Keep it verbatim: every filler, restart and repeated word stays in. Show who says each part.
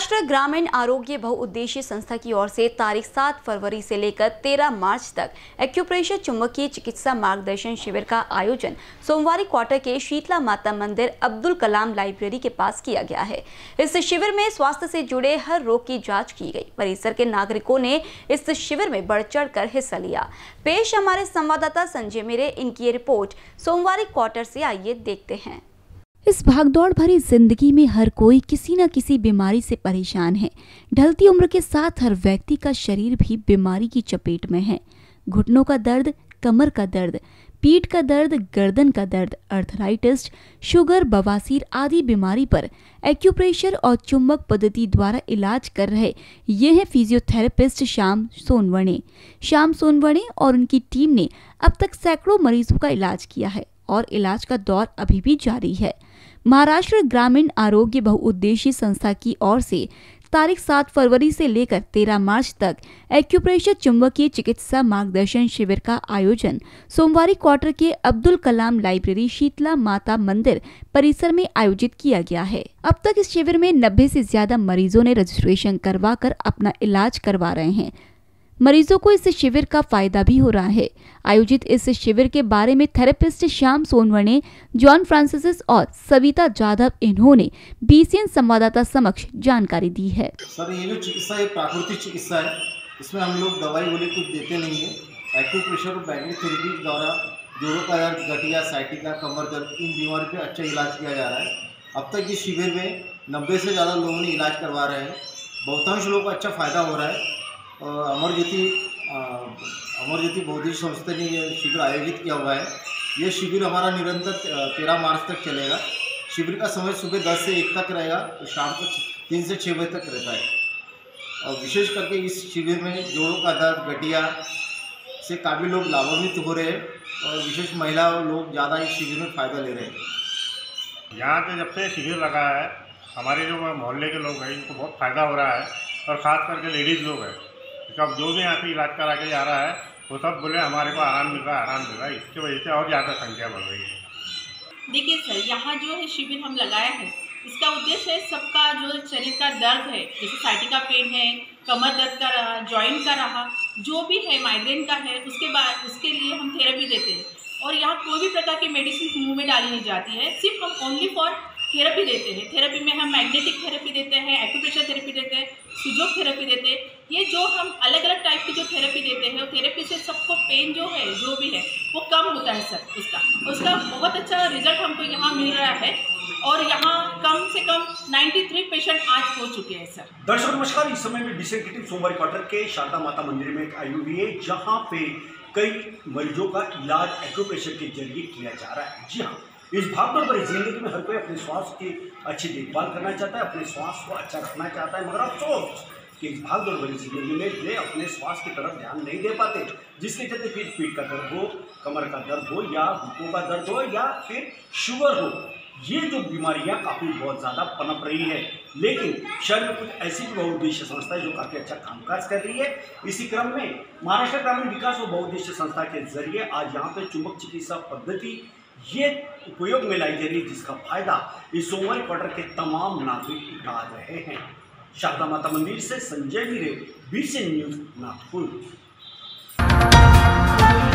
Speaker 1: महाराष्ट्र ग्रामीण आरोग्य बहुउद्देशीय संस्था की ओर से तारीख सात फरवरी से लेकर तेरह मार्च तक एक्यूप्रेशर चुंबकीय चिकित्सा मार्गदर्शन शिविर का आयोजन सोमवारी क्वार्टर के शीतला माता मंदिर अब्दुल कलाम लाइब्रेरी के पास किया गया है। इस शिविर में स्वास्थ्य से जुड़े हर रोग की जांच की गई। परिसर के नागरिकों ने इस शिविर में बढ़ चढ़ कर हिस्सा लिया। पेश हमारे संवाददाता संजय मेरे, इनकी रिपोर्ट सोमवारी क्वार्टर से, आइए देखते हैं।
Speaker 2: इस भागदौड़ भरी जिंदगी में हर कोई किसी न किसी बीमारी से परेशान है। ढलती उम्र के साथ हर व्यक्ति का शरीर भी बीमारी की चपेट में है। घुटनों का दर्द, कमर का दर्द, पीठ का दर्द, गर्दन का दर्द, अर्थराइटिस, शुगर, बवासीर आदि बीमारी पर एक्यूप्रेशर और चुंबक पद्धति द्वारा इलाज कर रहे ये हैं फिजियोथेरेपिस्ट श्याम सोनवणे। श्याम सोनवणे और उनकी टीम ने अब तक सैकड़ों मरीजों का इलाज किया है और इलाज का दौर अभी भी जारी है। महाराष्ट्र ग्रामीण आरोग्य बहुउद्देशीय संस्था की ओर से तारीख सात फरवरी से लेकर तेरह मार्च तक एक्यूप्रेशर चुंबकीय चिकित्सा मार्गदर्शन शिविर का आयोजन सोमवारी क्वार्टर के अब्दुल कलाम लाइब्रेरी शीतला माता मंदिर परिसर में आयोजित किया गया है। अब तक इस शिविर में नब्बे से ज्यादा मरीजों ने रजिस्ट्रेशन करवा कर अपना इलाज करवा रहे हैं। मरीजों को इस शिविर का फायदा भी हो रहा है। आयोजित इस शिविर के बारे में therapist Shyam Sonawane, John Francis और सविता जाधव इन्होंने बीसीएन संवाददाता समक्ष जानकारी दी है।
Speaker 3: सर, ये जो चिकित्सा है प्राकृतिक चिकित्सा है। इसमें हम लोग दवाई गोली कुछ देते नहीं है। एक्यूप्रेशर और मैग्नेटिक थेरेपी द्वारा जोड़ों का दर्द, गठिया, साइटिका, कमर दर्द, इन बीमारी पे अच्छा इलाज किया जा रहा है। अब तक इस शिविर में नब्बे से ज़्यादा लोगों ने इलाज करवा रहे हैं। बहुतांश लोगों को अच्छा फ़ायदा हो रहा है। अमर ज्योति अमर ज्योति बौद्धिक संस्था ने यह शिविर आयोजित किया हुआ है। ये शिविर हमारा निरंतर तेरह मार्च तक चलेगा। शिविर का समय सुबह दस से एक तक रहेगा, तो शाम को तीन से छः बजे तक रहता है। और विशेष करके इस शिविर में जोड़ों का दर्द, गठिया से काफ़ी लोग लाभान्वित हो रहे हैं और विशेष महिला लोग ज़्यादा इस शिविर में फ़ायदा ले रहे हैं।
Speaker 4: यहाँ पे जब से शिविर लगा है, हमारे जो मोहल्ले के लोग हैं इनको बहुत फ़ायदा हो रहा है और ख़ास करके लेडीज़ लोग हैं। अब जो भी यहाँ पे इलाज करा के जा रहा है वो सब बोले हमारे को आराम मिल रहा है, आराम मिल रहा है। इसकी वजह से और ज़्यादा संख्या बढ़ रही है।
Speaker 5: देखिए सर, यहाँ जो है शिविर हम लगाए हैं, इसका उद्देश्य है सबका जो शरीर का दर्द है, जैसे साइटिका पेन है, कमर दर्द का रहा, जॉइंट का रहा, जो भी है, माइग्रेन का है, उसके बाद उसके लिए हम थेरेपी देते हैं। और यहाँ कोई भी प्रकार की मेडिसिन मुँह में डाली नहीं जाती है, सिर्फ हम ओनली फॉर थेरेपी देते हैं। थेरेपी में हम मैग्नेटिक थेरेपी देते हैं, एक्यूप्रेशर थेरेपी देते हैं, सुजोग थेरेपी देते हैं। ये जो हम अलग अलग टाइप की जो थेरेपी देते हैं, थेरेपी से सबको पेन जो है, जो भी है, वो कम होता है सर। उसका उसका बहुत अच्छा रिजल्ट हमको यहाँ मिल रहा है और यहाँ कम से कम तिरानवे पेशेंट आज हो चुके हैं सर।
Speaker 6: दर्शक नमस्कार, इस समय में बीसीएन की टीम सोमवारी क्वार्टर के शारदा माता मंदिर में आई हुई है, जहाँ पे कई मरीजों का इलाज एक्यूप्रेशर के जरिए किया जा रहा है। जी हाँ, इस भागदौड़ भरी जिंदगी में हर कोई अपने स्वास्थ्य की अच्छी देखभाल करना चाहता है, अपने स्वास्थ्य को अच्छा रखना चाहता है, मगर अफसोस कि इस भागदौड़ भरी जिंदगी में वे अपने स्वास्थ्य की तरफ ध्यान नहीं दे पाते, जिसके चलते फिर पीठ का दर्द हो, कमर का दर्द हो, या घुटनों का दर्द हो, या फिर शुगर हो। ये जो बीमारियां काफ़ी बहुत ज़्यादा पनप रही है, लेकिन शहर में कुछ ऐसी भी बहुउद्देशीय संस्था है जो काफ़ी अच्छा कामकाज कर रही है। इसी क्रम में महाराष्ट्र ग्रामीण विकास और बहुउद्देशीय संस्था के जरिए आज यहाँ पे चुंबक चिकित्सा पद्धति ये उपयोग में लाई जा रही है, जिसका फायदा इस सोमवारी क्वार्टर के तमाम नागरिक उठा रहे हैं। शारदा माता मंदिर से संजय मीरे, बीसीएन न्यूज, नागपुर।